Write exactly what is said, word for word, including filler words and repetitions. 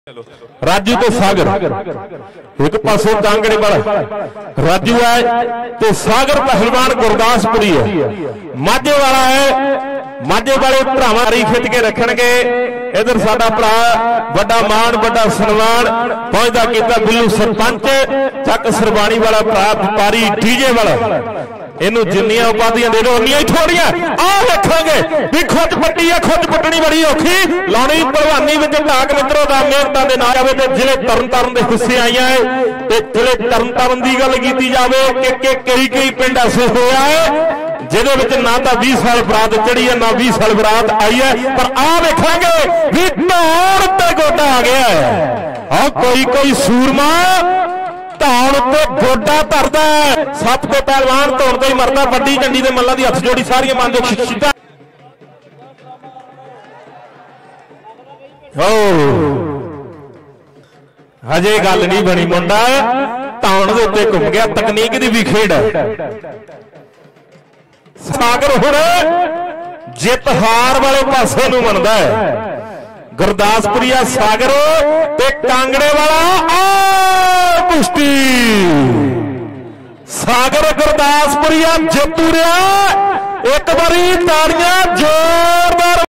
राजू तो सागर एक पासे कांगड़े वाला राजू है तो सागर पहलवान गुरदासपुरी है। माझे वाला है माझे वाले भरावां री खिच के रखणगे। इधर साडा भरा बड़ा मान बड़ा सन्मान पहुंचदा कीता बिल्लू सरपंच चक सरबाणी वाला भरा व्यापारी डीजे वाला इनू जिन्नियां उपाधियां दे दो उन्नियां ही थोड़ियां। आ रखांगे भी खुद पट्टी है खुद पट्टनी बड़ी औखी लाउणी भलवानी विच ढाक मित्रों दा मेहनतां दे नाल जावे ते जिले तरनतारन दे हिस्से आईयां है ते जिले तरनतारन दी गल कीती जावे कि कि कई कई पिंड ऐसे होया है जिहदे विच ना तां बीस साल बरात चढ़ी है ना बीस साल बरात आई है। पर आ वेखांगे भी ढोल ते गोडा आ गया है। आ कोई कोई सूरमा धौन उत्ते गोडा धरदा है। सत को पहलवान धौन ते ही मरदा वड्डी झंडी दे मल्लां दी हत्थ जोड़ी सारियां मान दे शिदा हजे गल नहीं बनी मुंडा धौन दे उत्ते घुम गया तकनीक दी भी खेड सागर हुण जित हार वाले पासे नूं मनदा है। गुरदासपुरिया सागर ते कांगड़े वाला आ कुश्ती सागर गुरदासपुरिया जितू रहा। एक बारी ताड़ियां जोरदार